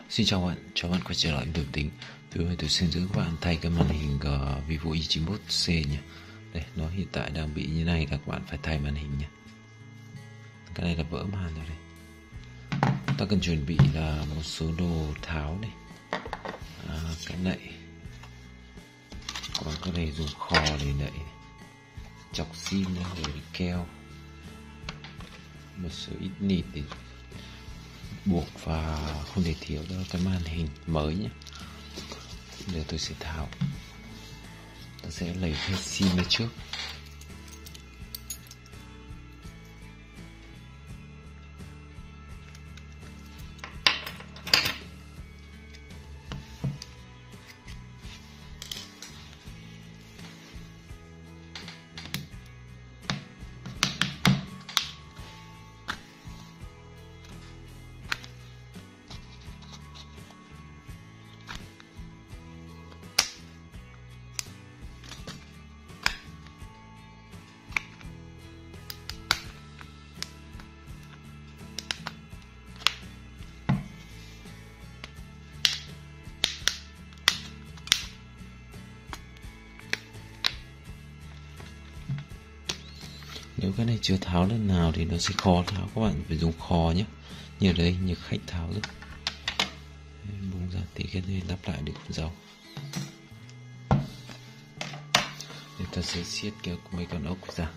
Xin chào bạn quay trở lại Đường Tính. Tôi xin giữ các bạn thay cái màn hình Vivo Y91C nhé. Đây, nó hiện tại đang bị như này là các bạn phải thay màn hình nhé. Cái này là vỡ màn rồi đây. Ta cần chuẩn bị là một số đồ tháo này, cái nậy, còn cái này dùng khò để nậy, chọc sim rồi keo, một số ít nịt để buộc và không thể thiếu đó cái màn hình mới nhé. Giờ tôi sẽ tháo, tôi sẽ lấy hết sim ra trước. Nếu cái này chưa tháo lần nào thì nó sẽ khó tháo, các bạn phải dùng khò nhé. Như ở đây, như khách tháo rồi. Bung ra tí cái này lắp lại được dầu. Để ta sẽ siết kéo mấy con ốc ra.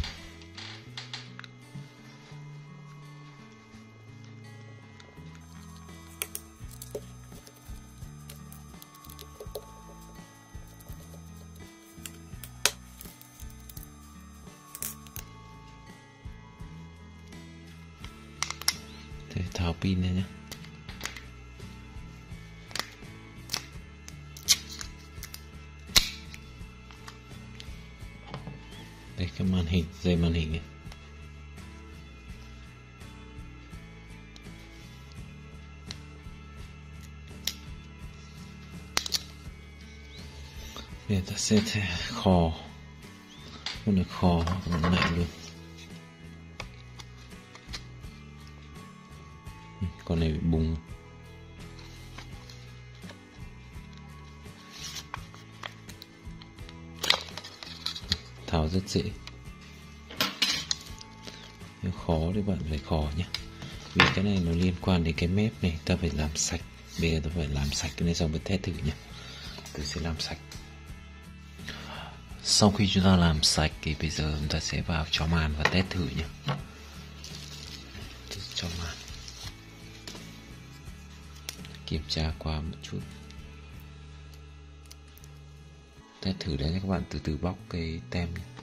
Thế tháo pin này nhé. Đây cái màn hình, dây màn hình này. Bây giờ ta sẽ khò, không được khò còn lại luôn. Con này bị bung. Tháo rất dễ. Nếu khó thì bạn phải khò nhé. Vì cái này nó liên quan đến cái mép này, ta phải làm sạch. Bây giờ ta phải làm sạch cái này xong mới test thử nhé. Tôi sẽ làm sạch. Sau khi chúng ta làm sạch thì bây giờ chúng ta sẽ vào cho màn và test thử nhé. Cho màn. Kiểm tra qua một chút. Test thử đấy các bạn, từ từ bóc cái tem nhé.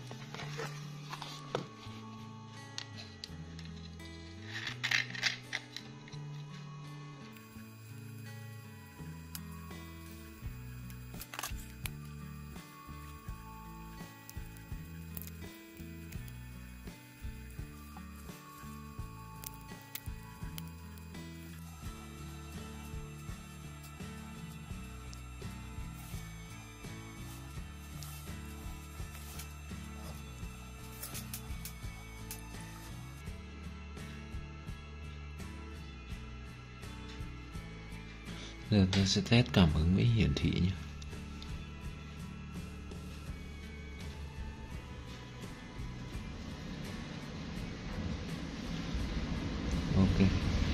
Giờ tôi sẽ test cảm ứng với hiển thị nhé. Ok.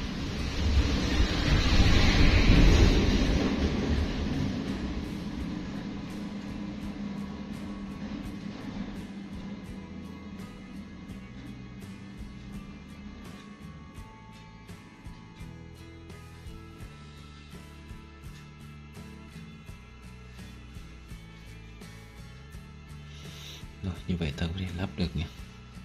Rồi, như vậy ta có thể lắp được nhé.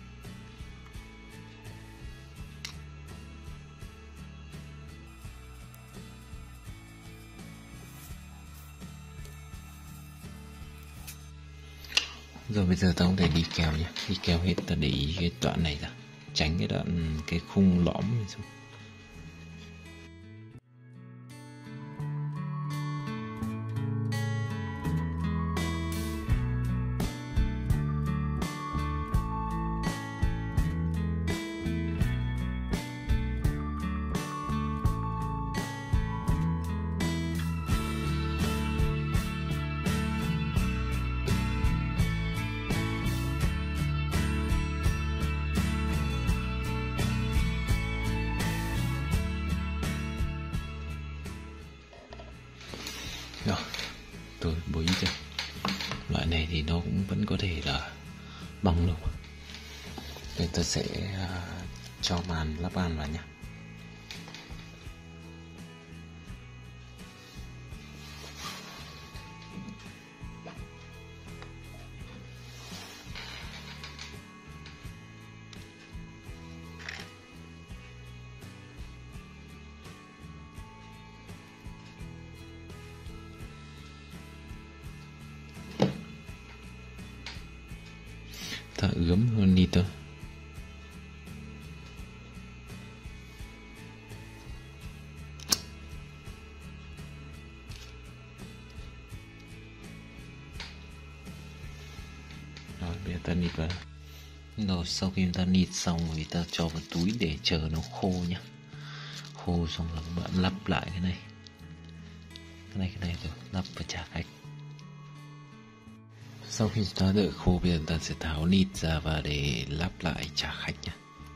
Rồi bây giờ ta có thể đi kèo nhé. Đi kèo hết, ta để ý cái đoạn này ra, tránh cái đoạn cái khung lõm này xuống. Rồi, tôi bố ý cho. Loại này thì nó cũng vẫn có thể là bong luôn. Rồi tôi sẽ cho màn lắp van vào nhé. Ta ướm hơn đi thôi. Rồi bây giờ ta nịt vào. Rồi sau khi ta nịt xong thì ta cho vào túi để chờ nó khô nhá. Khô xong là các bạn lắp lại cái này rồi lắp và trả khách. Sau khi ta đợi khô, bây giờ ta sẽ tháo nịt ra và để lắp lại trả khách nhé.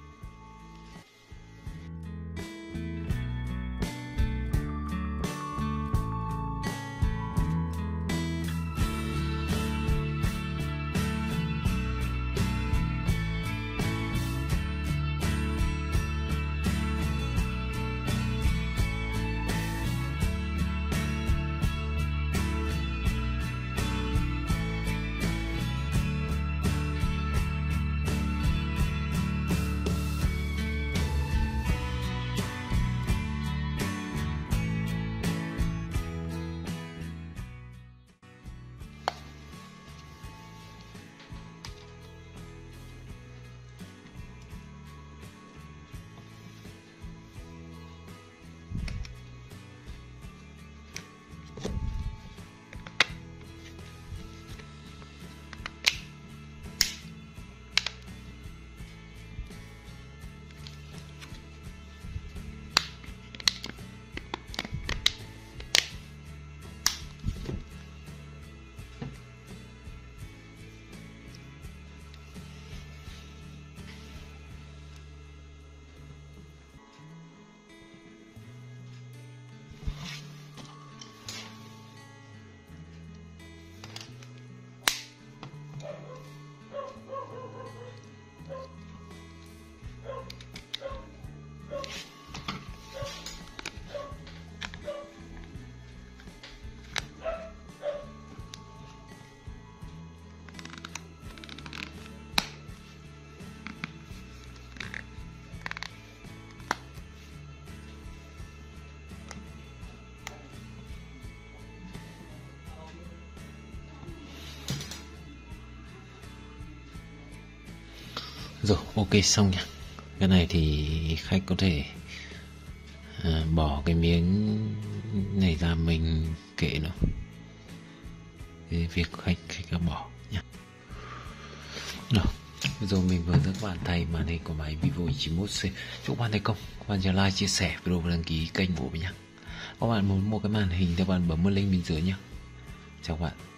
Rồi, ok xong nha. Cái này thì khách có thể bỏ cái miếng này ra, mình kệ nó. Cái việc khách bỏ nha. Rồi, bây giờ mình vừa giúp các bạn thay màn hình của máy Vivo Y91C. Chúc bạn thành công. Các bạn nhớ like, chia sẻ video và đăng ký kênh của mình nhé. Các bạn muốn mua cái màn hình thì các bạn bấm vào link bên dưới nhé. Chào các bạn.